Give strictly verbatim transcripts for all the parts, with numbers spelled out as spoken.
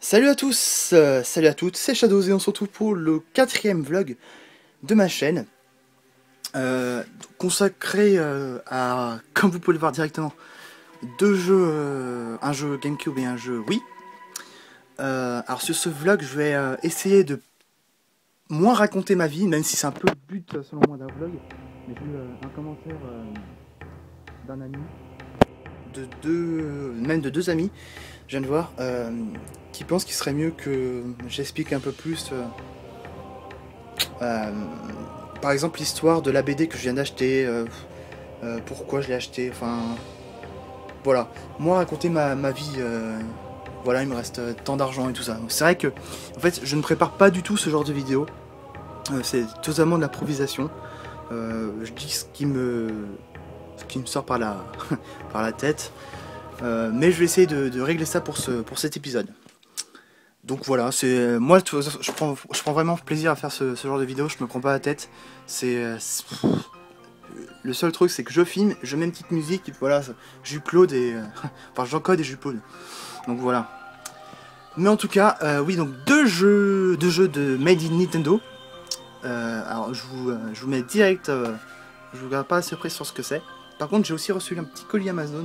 Salut à tous, euh, salut à toutes, c'est Shadows et on se retrouve pour le quatrième vlog de ma chaîne euh, consacré euh, à, comme vous pouvez le voir directement, deux jeux, euh, un jeu GameCube et un jeu Wii. Euh, alors sur ce vlog, je vais euh, essayer de moins raconter ma vie, même si c'est un peu le but selon moi d'un vlog. Mais j'ai eu euh, un commentaire euh, d'un ami, de deux, même de deux amis, je viens de voir, euh, qui pensent qu'il serait mieux que j'explique un peu plus, euh, euh, par exemple l'histoire de la B D que je viens d'acheter, euh, euh, pourquoi je l'ai acheté, enfin voilà, moi raconter ma, ma vie, euh, voilà, il me reste euh, tant d'argent et tout ça. C'est vrai que en fait je ne prépare pas du tout ce genre de vidéo, euh, c'est totalement de l'improvisation, euh, je dis ce qui me, ce qui me sort par la, par la tête. Euh, mais je vais essayer de, de régler ça pour, ce, pour cet épisode. Donc voilà, c'est moi je prends, je prends vraiment plaisir à faire ce, ce genre de vidéo, je me prends pas la tête. C'est le seul truc, c'est que je filme, je mets une petite musique, et voilà, j'upload et enfin j'encode et j'upload. Donc voilà. Mais en tout cas, euh, oui, donc deux jeux, deux jeux de Made in Nintendo. Euh, alors je vous, euh, je vous mets direct, euh, je vous garde pas la surprise sur ce que c'est. Par contre, j'ai aussi reçu un petit colis Amazon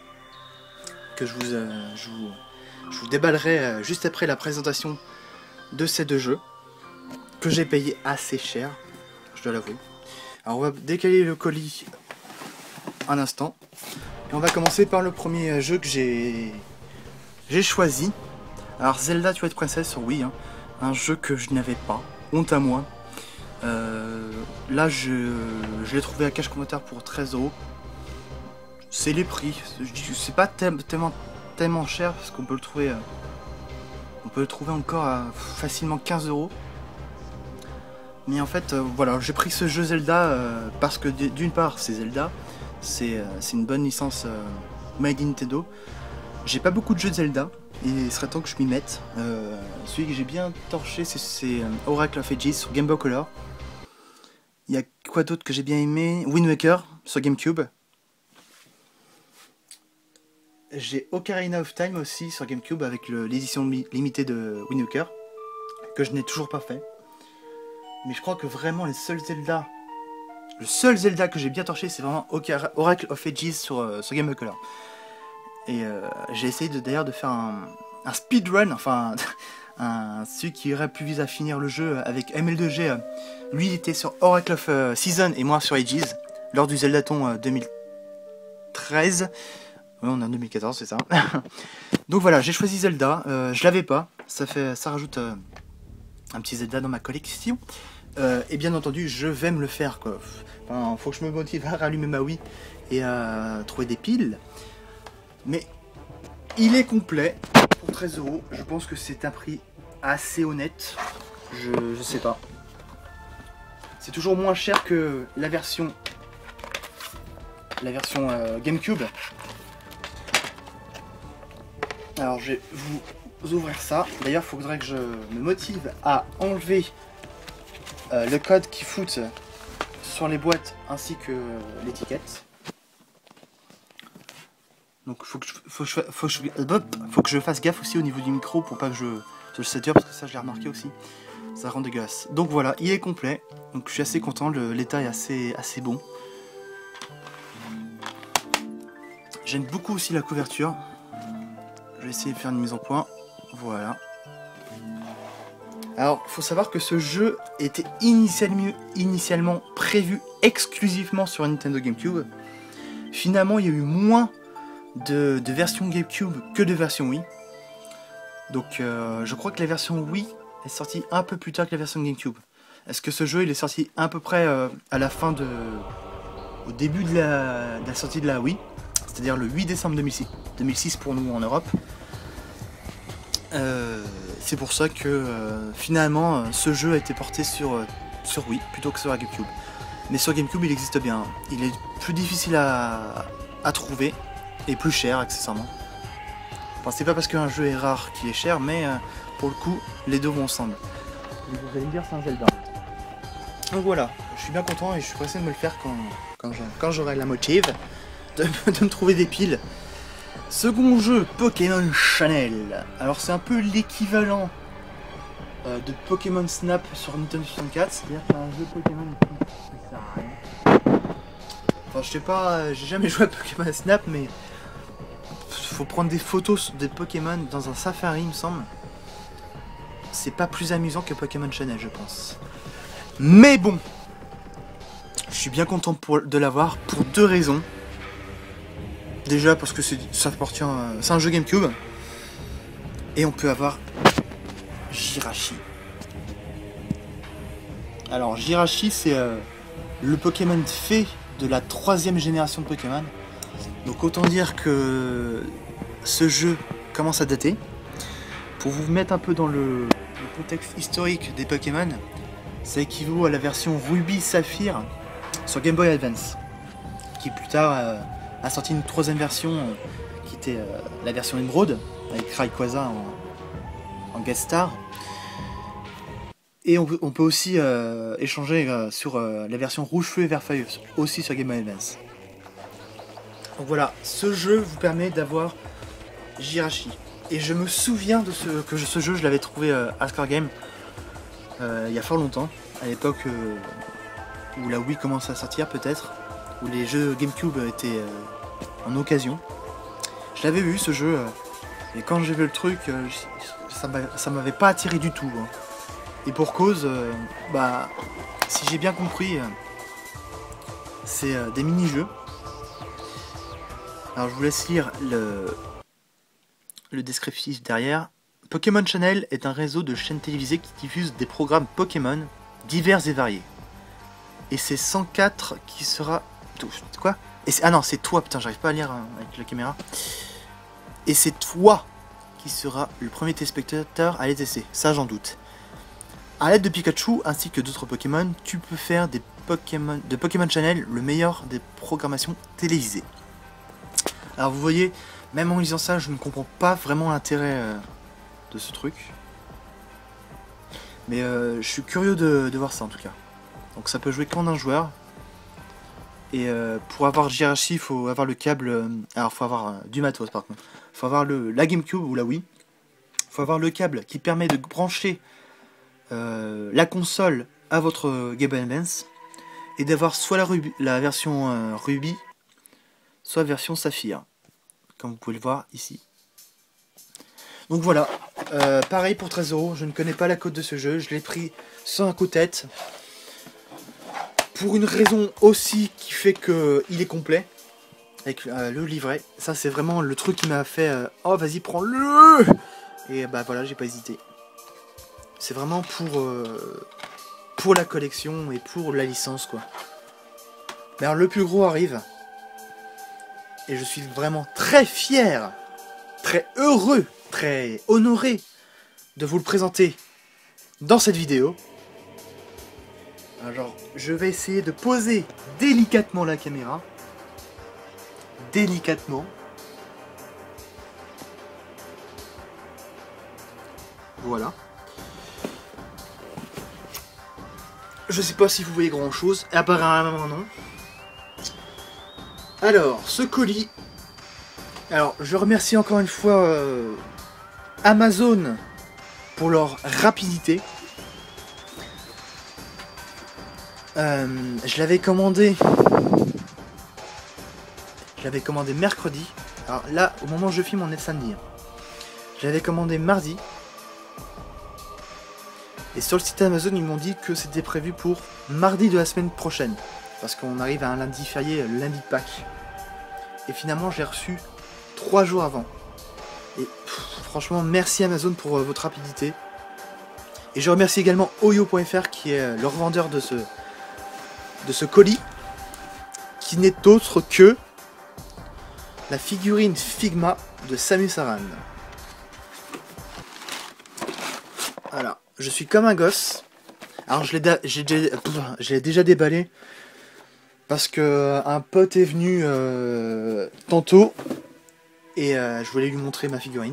que je vous, euh, je vous, je vous déballerai euh, juste après la présentation de ces deux jeux, que j'ai payé assez cher, je dois l'avouer. Alors on va décaler le colis un instant, et on va commencer par le premier jeu que j'ai j'ai choisi. Alors Zelda Twilight Princess sur Wii, hein, un jeu que je n'avais pas, honte à moi. Euh, là je, je l'ai trouvé à Cash Converter pour treize euros. C'est les prix, c'est pas tellement, tellement cher parce qu'on peut le trouver, euh, on peut le trouver encore à facilement quinze euros. Mais en fait, euh, voilà, j'ai pris ce jeu Zelda euh, parce que d'une part c'est Zelda, c'est euh, une bonne licence euh, Made in Nintendo. J'ai pas beaucoup de jeux de Zelda et il serait temps que je m'y mette. Euh, celui que j'ai bien torché, c'est euh, Oracle of Ages sur Game Boy Color. Il y a quoi d'autre que j'ai bien aimé? Wind Waker sur GameCube. J'ai Ocarina of Time aussi sur GameCube avec l'édition limitée de Wind Waker, que je n'ai toujours pas fait. Mais je crois que vraiment les seuls Zelda, le seul Zelda que j'ai bien torché, c'est vraiment Oracle of Ages sur, euh, sur Game Boy Color. Et euh, j'ai essayé d'ailleurs de, de faire un, un speedrun, enfin un, celui qui aurait pu viser à finir le jeu avec M L deux G. Euh, lui il était sur Oracle of euh, Season et moi sur Ages, lors du Zeldaton euh, deux mille treize. Ouais, on est en deux mille quatorze, c'est ça. Donc voilà, j'ai choisi Zelda, euh, je l'avais pas, ça fait, ça rajoute euh, un petit Zelda dans ma collection. Euh, et bien entendu, je vais me le faire, quoi. Enfin, faut que je me motive à rallumer ma Wii et à trouver des piles. Mais il est complet pour treize euros. Je pense que c'est un prix assez honnête. Je, je sais pas. C'est toujours moins cher que la version, la version euh, GameCube. Alors je vais vous ouvrir ça. D'ailleurs il faudrait que je me motive à enlever euh, le code qui fout sur les boîtes ainsi que l'étiquette. Donc faut que je, faut que je, faut que je, faut que je fasse gaffe aussi au niveau du micro pour pas que je, je le sature, parce que ça je l'ai remarqué aussi. Ça rend dégueulasse. Donc voilà, il est complet. Donc je suis assez content, l'état est assez, assez bon. J'aime beaucoup aussi la couverture. Je vais essayer de faire une mise en point. Voilà. Alors, faut savoir que ce jeu était initialement, initialement prévu exclusivement sur Nintendo GameCube. Finalement, il y a eu moins de, de versions GameCube que de versions Wii. Donc, euh, je crois que la version Wii est sortie un peu plus tard que la version GameCube. Est-ce que ce jeu, il est sorti à peu près euh, à la fin de... au début de la, de la sortie de la Wii, c'est-à-dire le huit décembre deux mille six, deux mille six pour nous en Europe. Euh, c'est pour ça que euh, finalement euh, ce jeu a été porté sur, euh, sur Wii plutôt que sur la GameCube. Mais sur GameCube il existe bien. Il est plus difficile à, à trouver et plus cher accessoirement. Enfin, c'est pas parce qu'un jeu est rare qu'il est cher, mais euh, pour le coup les deux vont ensemble. Vous allez me dire c'est un Zelda. Donc voilà, je suis bien content et je suis pressé de me le faire quand, quand j'aurai la motive de, de me trouver des piles. Second jeu, Pokémon Channel. Alors c'est un peu l'équivalent euh, de Pokémon Snap sur Nintendo soixante-quatre, c'est-à-dire qu'il y a un jeu Pokémon qui sert à rien. Enfin je sais pas, j'ai jamais joué à Pokémon Snap, mais faut prendre des photos des Pokémon dans un safari il me semble. C'est pas plus amusant que Pokémon Channel je pense. Mais bon, je suis bien content pour, de l'avoir pour deux raisons. Déjà parce que ça appartient, c'est un jeu GameCube. Et on peut avoir Jirachi. Alors Jirachi c'est euh, le Pokémon fait de la troisième génération de Pokémon. Donc autant dire que ce jeu commence à dater. Pour vous mettre un peu dans le, le contexte historique des Pokémon, ça équivaut à la version Ruby Saphir sur Game Boy Advance. Qui plus tard euh, a sorti une troisième version euh, qui était euh, la version Emerald avec Rayquaza en, en guest star. Et on peut, on peut aussi euh, échanger euh, sur euh, la version Rouge Feu et Vert Feuille aussi sur Game Boy Advance. Donc voilà, ce jeu vous permet d'avoir Jirachi. Et je me souviens de ce, que ce jeu, je l'avais trouvé euh, à Score Game euh, il y a fort longtemps, à l'époque euh, où la Wii commençait à sortir peut-être, où les jeux GameCube étaient euh, en occasion. Je l'avais vu ce jeu, euh, et quand j'ai vu le truc, euh, ça m'avait pas attiré du tout. Hein. Et pour cause, euh, bah, si j'ai bien compris, euh, c'est euh, des mini-jeux. Alors je vous laisse lire le, le descriptif derrière. Pokémon Channel est un réseau de chaînes télévisées qui diffuse des programmes Pokémon divers et variés. Et c'est cent quatre qui sera... Quoi et Ah non, c'est toi, putain, j'arrive pas à lire hein, avec la caméra. Et c'est toi qui sera le premier téléspectateur à les tester, ça j'en doute. A l'aide de Pikachu ainsi que d'autres Pokémon, tu peux faire des Pokémon, de Pokémon Channel le meilleur des programmations télévisées. Alors vous voyez, même en lisant ça, je ne comprends pas vraiment l'intérêt euh, de ce truc. Mais euh, je suis curieux de, de voir ça en tout cas. Donc ça peut jouer qu'en un joueur. Et euh, pour avoir Jirachi, il faut avoir le câble... Euh, alors il faut avoir euh, du matos par contre. Il faut avoir le, la GameCube ou la Wii. Il faut avoir le câble qui permet de brancher euh, la console à votre Game Boy Advance. Et d'avoir soit la, Ruby, la version euh, Ruby, soit la version Saphir. Comme vous pouvez le voir ici. Donc voilà, euh, pareil pour treize euros, je ne connais pas la cote de ce jeu, je l'ai pris sans un coup de tête. Pour une raison aussi qui fait qu'il est complet, avec euh, le livret. Ça c'est vraiment le truc qui m'a fait, euh, oh vas-y prends-le. Et bah voilà, j'ai pas hésité. C'est vraiment pour, euh, pour la collection et pour la licence quoi. Mais alors le plus gros arrive. Et je suis vraiment très fier, très heureux, très honoré de vous le présenter dans cette vidéo. Alors, je vais essayer de poser délicatement la caméra. Délicatement. Voilà. Je sais pas si vous voyez grand chose. Apparemment non. Alors, ce colis. Alors, je remercie encore une fois euh, Amazon pour leur rapidité. Euh, je l'avais commandé. Je l'avais commandé mercredi. Alors là, au moment où je filme, on est samedi. Je l'avais commandé mardi. Et sur le site Amazon, ils m'ont dit que c'était prévu pour mardi de la semaine prochaine. Parce qu'on arrive à un lundi férié, le lundi de Pâques. Et finalement, je l'ai reçu trois jours avant. Et pff, franchement, merci Amazon pour euh, votre rapidité. Et je remercie également Oyo point F R qui est euh, le revendeur de ce, de ce colis. Qui n'est autre que la figurine Figma de Samus Aran. Voilà, je suis comme un gosse. Alors je l'ai déjà, déjà déballé. Parce que un pote est venu euh, tantôt et euh, je voulais lui montrer ma figurine.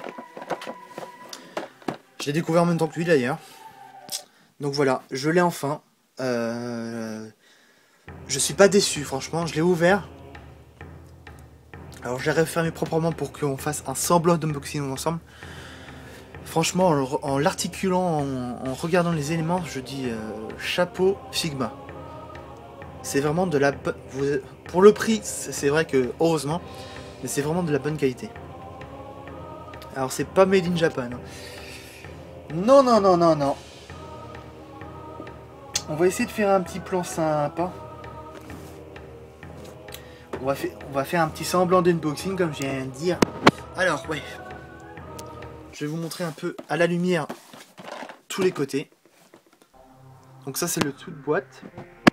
Je l'ai découvert en même temps que lui d'ailleurs. Donc voilà, je l'ai enfin. Euh, je suis pas déçu franchement, je l'ai ouvert. Alors j'ai refermé proprement pour qu'on fasse un semblant d'unboxing ensemble. Franchement, en, en l'articulant, en, en regardant les éléments, je dis euh, chapeau Figma. C'est vraiment de la bonne... Pour le prix, c'est vrai que, heureusement, mais c'est vraiment de la bonne qualité. Alors c'est pas made in Japan. Hein. Non, non, non, non, non. On va essayer de faire un petit plan sympa. On va, faire, on va faire un petit semblant d'unboxing, comme je viens de dire. Alors, ouais. Je vais vous montrer un peu à la lumière tous les côtés. Donc ça, c'est le tout de boîte.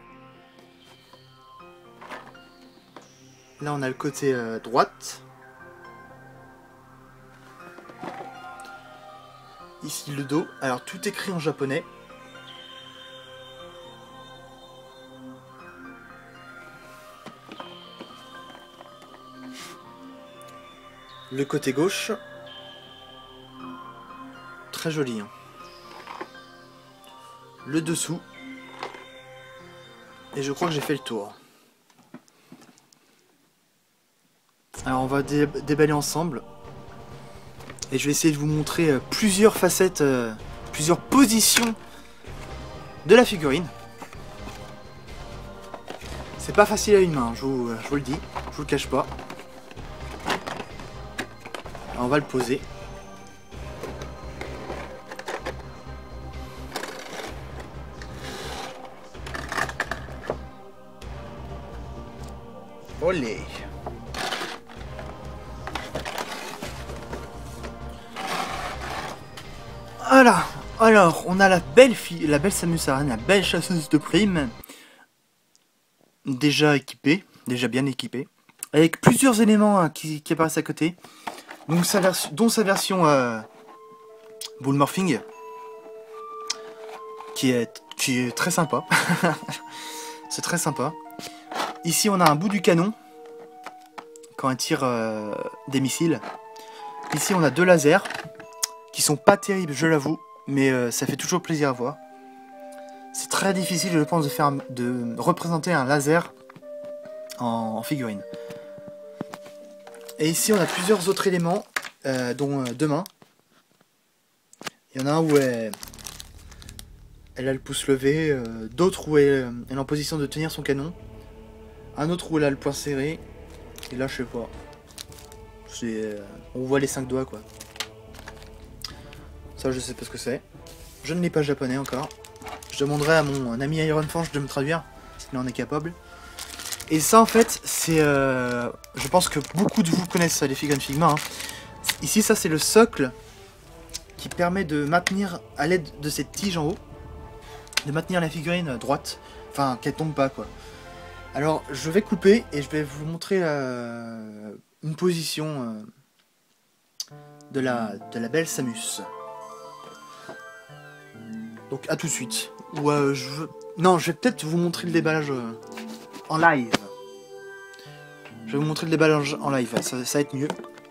Là, on a le côté euh, droite. Ici, le dos. Alors, tout écrit en japonais. Le côté gauche. Très joli. Hein. Le dessous. Et je crois que j'ai fait le tour. Alors on va dé déballer ensemble. Et je vais essayer de vous montrer euh, plusieurs facettes, euh, plusieurs positions de la figurine. C'est pas facile à une main, je vous, je vous le dis, je vous le cache pas. Alors on va le poser. Olé. Voilà. Alors, on a la belle fille, la belle Samus Aran, la belle chasseuse de primes. Déjà équipée, déjà bien équipée. Avec plusieurs éléments hein, qui, qui apparaissent à côté. Donc, sa version, dont sa version euh, Bull Morphing. Qui est, qui est très sympa. C'est très sympa. Ici, on a un bout du canon. Quand elle tire euh, des missiles. Ici, on a deux lasers. Qui sont pas terribles, je l'avoue. Mais euh, ça fait toujours plaisir à voir. C'est très difficile, je pense, de, faire, de représenter un laser en, en figurine. Et ici, on a plusieurs autres éléments, euh, dont euh, deux mains. Il y en a un où elle, elle a le pouce levé, euh, d'autres où elle, elle est en position de tenir son canon. Un autre où elle a le poing serré. Et là, je sais pas. Euh, on voit les cinq doigts, quoi. Ça, je sais pas ce que c'est. Je ne l'ai pas japonais encore. Je demanderai à mon ami Ironforge de me traduire, s'il en est capable. Et ça, en fait, c'est... Euh, je pense que beaucoup de vous connaissent les figurines Figma. Hein. Ici, ça, c'est le socle qui permet de maintenir, à l'aide de cette tige en haut, de maintenir la figurine droite. Enfin, qu'elle tombe pas, quoi. Alors, je vais couper et je vais vous montrer euh, une position euh, de, la, de la belle Samus. Donc à tout de suite. Ou euh, je veux... Non, je vais peut-être vous montrer le déballage euh, en live. Je vais vous montrer le déballage en live, ça, ça va être mieux.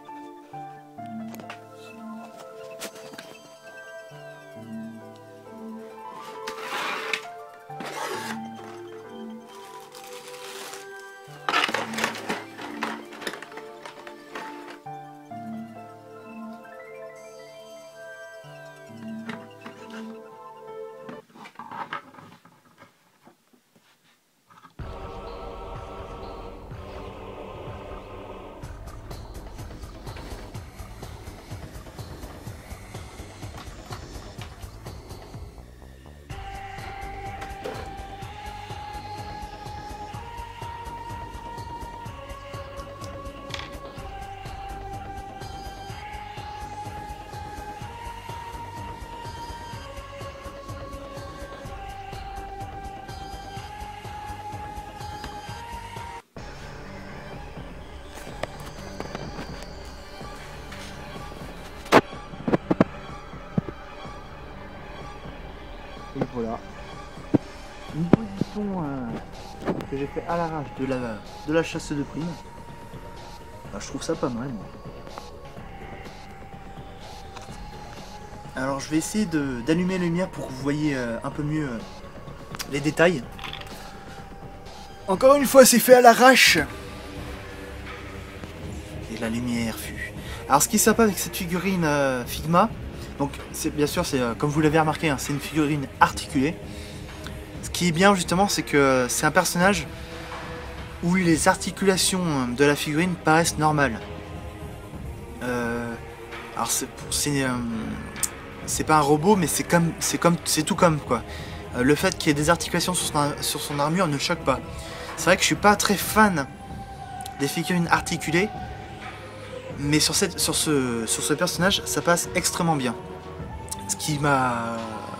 Et voilà. Une position euh, que j'ai fait à l'arrache de la, de la chasse de primes. Bah, je trouve ça pas mal, moi. Alors je vais essayer d'allumer la lumière pour que vous voyez euh, un peu mieux euh, les détails. Encore une fois, c'est fait à l'arrache. et la lumière fut. Alors ce qui est sympa avec cette figurine euh, Figma, donc c'est bien sûr, c'est euh, comme vous l'avez remarqué, hein, c'est une figurine articulée. Ce qui est bien justement, c'est que c'est un personnage où les articulations de la figurine paraissent normales. Euh, alors c'est euh, c'est pas un robot, mais c'est comme c'est comme c'est tout comme quoi. Euh, le fait qu'il y ait des articulations sur son, sur son armure ne le choque pas. C'est vrai que je suis pas très fan des figurines articulées, mais sur cette sur ce sur ce personnage, ça passe extrêmement bien. Ce qui m'a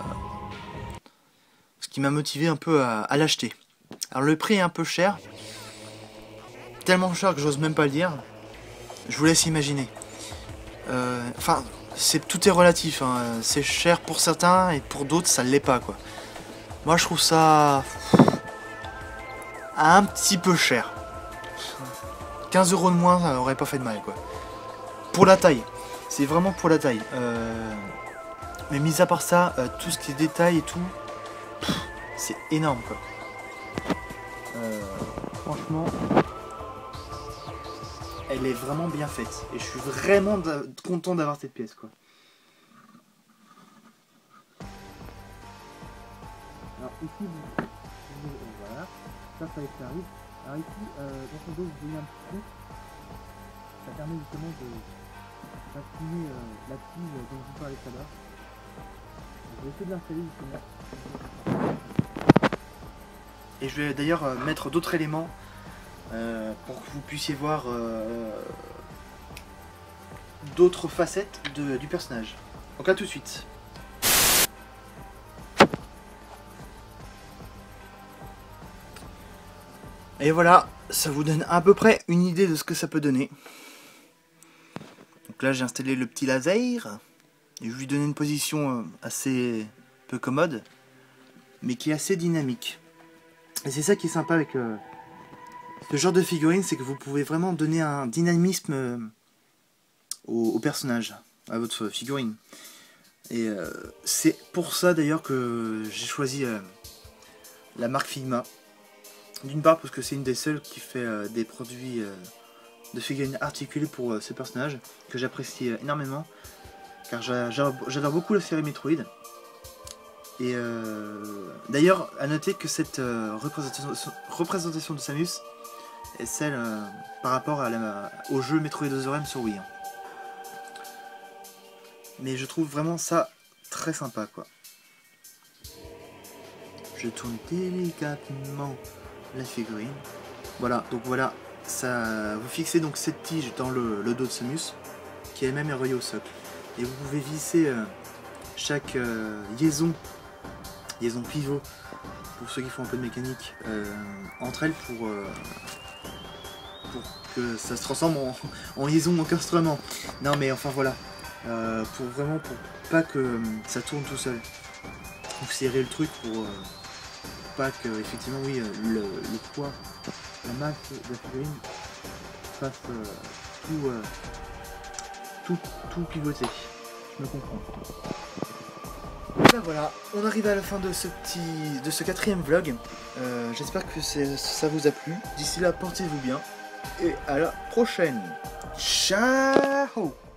ce qui m'a motivé un peu à, à l'acheter. Alors le prix est un peu cher. Tellement cher que j'ose même pas le dire. Je vous laisse imaginer. Euh, enfin, c'est tout est relatif. Hein. C'est cher pour certains et pour d'autres, ça l'est pas quoi. Moi, je trouve ça un petit peu cher. quinze euros de moins, ça aurait pas fait de mal quoi. Pour la taille, c'est vraiment pour la taille. Euh... Mais mis à part ça, euh, tout ce qui est détail et tout, c'est énorme quoi. Euh... Franchement. Elle est vraiment bien faite. Et je suis vraiment content d'avoir cette pièce quoi. Alors ici, vous... voilà. Ça, ça arrive. Alors ici, euh, dans son dos, vous voyez un petit trou. Ça permet justement de d'installer euh, la pile dont je vous parlais tout à l'heure. Je vais essayer de l'installer justement. Et je vais d'ailleurs euh, mettre d'autres éléments. Euh, pour que vous puissiez voir euh, d'autres facettes de, du personnage. Donc à tout de suite. Et voilà, ça vous donne à peu près une idée de ce que ça peut donner. Donc là j'ai installé le petit laser et je lui donne une position assez peu commode, mais qui est assez dynamique. Et c'est ça qui est sympa avec euh, ce genre de figurine, c'est que vous pouvez vraiment donner un dynamisme euh, au, au personnage, à votre figurine. Et euh, c'est pour ça d'ailleurs que j'ai choisi euh, la marque Figma. D'une part parce que c'est une des seules qui fait euh, des produits euh, de figurines articulées pour euh, ce personnage, que j'apprécie euh, énormément, car j'adore beaucoup la série Metroid. Et euh, d'ailleurs, à noter que cette euh, représentation, représentation de Samus est celle euh, par rapport à la, au jeu Metroid Other M sur Wii. Hein. Mais je trouve vraiment ça très sympa, quoi. Je tourne délicatement la figurine. Voilà, donc voilà, ça, vous fixez donc cette tige dans le, le dos de Samus, qui elle-même est reliée au socle. Et vous pouvez visser euh, chaque euh, liaison, liaison pivot, pour ceux qui font un peu de mécanique, euh, entre elles pour, euh, pour que ça se transforme en, en liaison encastrement. Non mais enfin voilà, euh, pour vraiment pour pas que euh, ça tourne tout seul. Vous serrez le truc pour, euh, pour pas que effectivement oui le, le poids, la masse de la figurine fasse euh, tout, euh, tout, tout pivoter. Je me comprends. Là voilà, on arrive à la fin de ce petit, de ce quatrième vlog. Euh, J'espère que ça vous a plu. D'ici là, portez-vous bien et à la prochaine. Ciao.